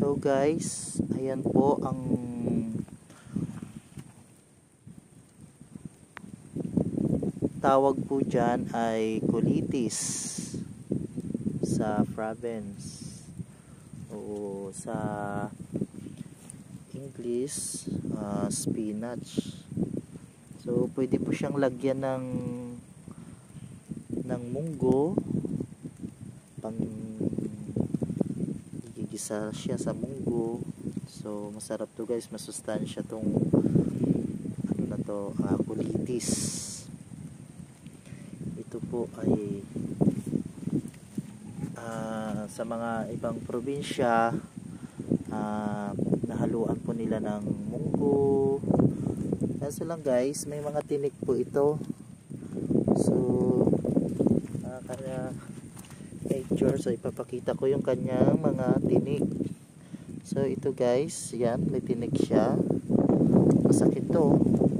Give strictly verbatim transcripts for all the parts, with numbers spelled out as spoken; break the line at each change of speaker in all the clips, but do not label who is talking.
So guys, ayan po ang tawag po dyan ay colitis sa province o sa English, uh, spinach. So pwede po siyang lagyan ng ng munggo, pang igigisa siya sa munggo. So masarap to guys, masustansya tong ano na to, uh, colitis. Ito po ay uh, sa mga ibang probinsya, uh, nahaluan po nila ng munggo. Kaso lang guys, may mga tinik po ito. So uh, kaya picture, so ipapakita ko yung kanyang mga tinik. So ito guys, yan, may tinik siya. Masakit to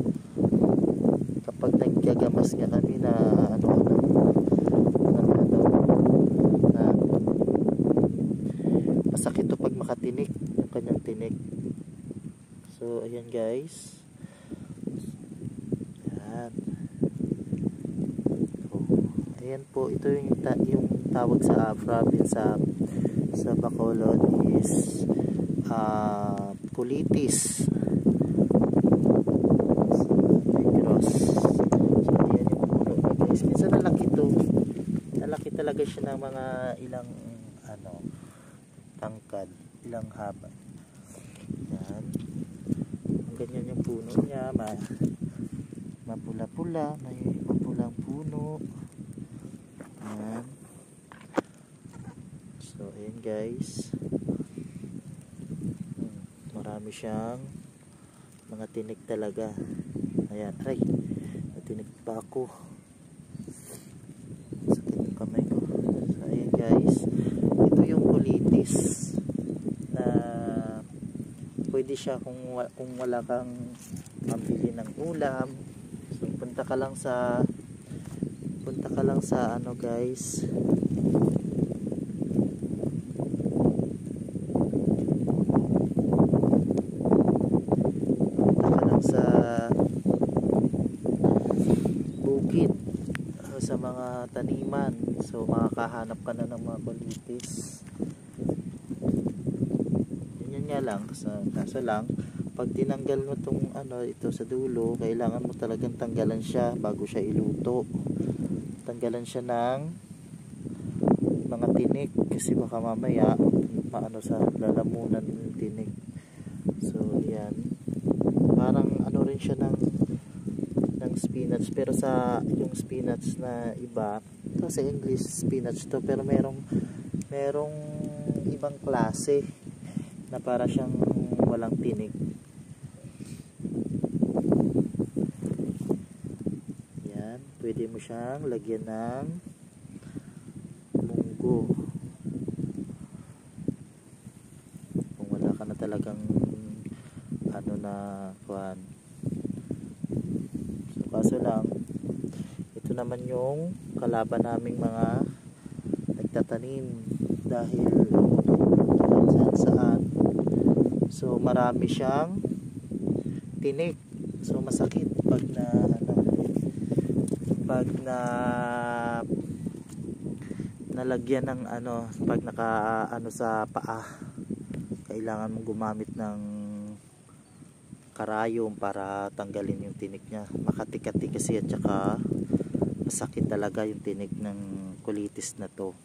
kapag naggagamas nga kami na ano ano na, ano, na masakit to pag makatinik yung kanyang tinik. So ayan guys, yan. Oh, ayan po, ito yung, ta yung tawag sa province sa sa Bacolod is uh, colitis. Minsan nalaki to, nalaki talaga siya ng mga ilang ano tangkad, ilang haba. Yan, ganyan yung puno niya, ma mapula-pula, may mapulang puno. Yan. So ayan guys, hmm, marami siyang mga tinik talaga. Ayan, ay tinik pa ako, guys. Ito yung colitis na pwede siya kung, kung wala kang pambili ng ulam. So punta ka lang sa punta ka lang sa ano guys, punta ka lang sa bukid, sa mga taniman. So makakahanap ka na ng mga colitis. Ganyan nga lang, kaso lang pag tinanggal mo tong ano ito sa dulo, kailangan mo talagang tanggalan siya bago siya iluto. Tanggalan siya ng mga tinik kasi baka mamaya maano sa lalamunan ng tinik. So yan, parang ano rin siya ng ng spinach, pero sa yung spinach na iba, ito sa English spinach to, pero merong merong ibang klase na para siyang walang tinik. Yan, pwede mo siyang lagyan ng munggo kung wala ka na talagang ano na kuhan. Kaso lang, ito naman yung kalaban naming mga nagtatanim dahil saan saan. So marami siyang tinik. So masakit pag na ano, pag na nalagyan ng ano, pag naka ano sa paa, kailangan mong gumamit ng karayom para tanggalin yung tinik niya. Makati-kati kasi at saka masakit talaga yung tinik ng colitis na to.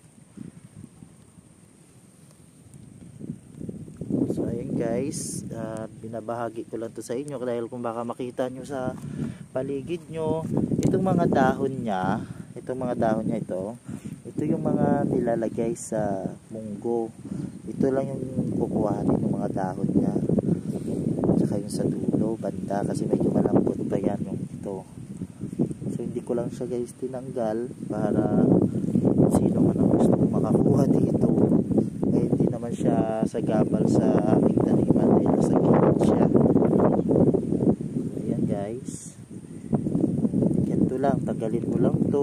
So ayun guys, uh, binabahagi ko lang to sa inyo dahil kung baka makita nyo sa paligid nyo, itong mga dahon niya, itong mga dahon niya ito, ito yung mga nilalagay sa munggo. Ito lang yung kukuhanin ng mga dahon niya, saka yung sa dulo, banda, kasi medyo malambot pa yan yung ito. So hindi ko lang siya guys tinanggal para sino man ang gusto makakuha dito eh hindi naman siya sagabal sa aking taniman dahil nasa gilid siya. Ayan guys, ganito lang, tanggalin mo lang to.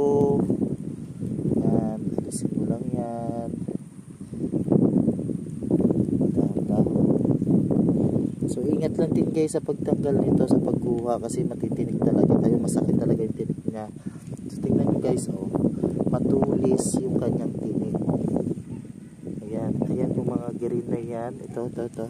Yan, alisin mo lang yan, dahan-dahan ingat lang din guys sa pagtanggal nito sa pagkuha kasi matitinik talaga tayo, masakit talaga yung tinik niya. So tingnan nyo guys, oh, matulis yung kanyang tinik. Ayan, ayan yung mga green na yan. Ito, ito, ito.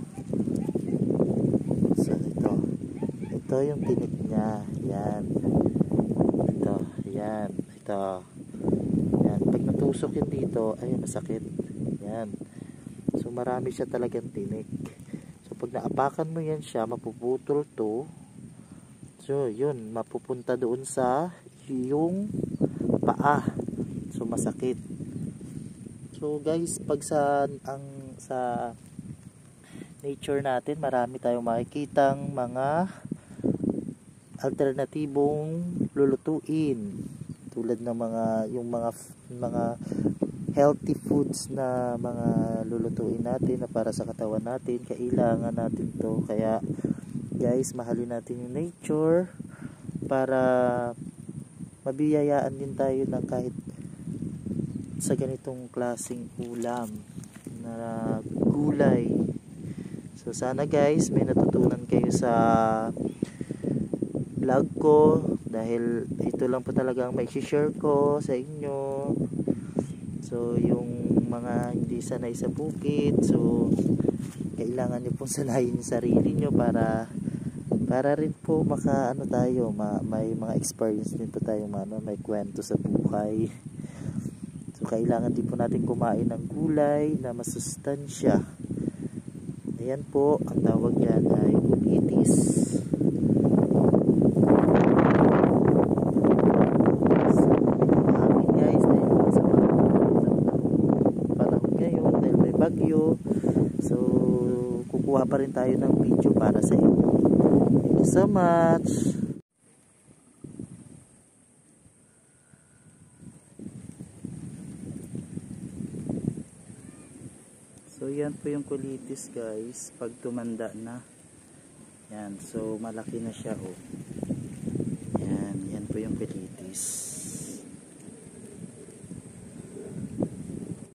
So ito, ito yung tinik niya. Ayan. Ito, ayan. Ito. Ayan. Pag natusok yun dito, ay masakit. Ayan. So marami siya talagang tinik. So pag naapakan mo yan siya, mapuputol to. So yun, mapupunta doon sa yung paa. So masakit. So guys, pag sa ang sa nature natin, marami tayong makikitang mga alternatibong lulutuin. Tulad ng mga yung mga mga healthy foods na mga lulutuin natin na para sa katawan natin, kailangan natin to. Kaya guys, mahalin natin yung nature para mabiyayaan din tayo ng kahit sa ganitong klaseng ulam na gulay. So sana guys, may natutunan kayo sa vlog ko, dahil ito lang po talaga ang mai-share ko sa inyo. So yung mga hindi sanay sa bukid, so kailangan niyo pong sanayin yung sarili niyo para para rin po maka ano tayo, ma, may mga experience din po tayo, ano, may kwento sa buhay. So kailangan din po natin kumain ng gulay na masustansya. Ayan po, ang tawag yan ay kulitis. Bagyo. So kukuha pa rin tayo ng video para sa inyo. Thank you so much. So yan po yung kulitis guys, pag tumanda na. Yan, so malaki na siya, oh. Yan, yan po yung kulitis.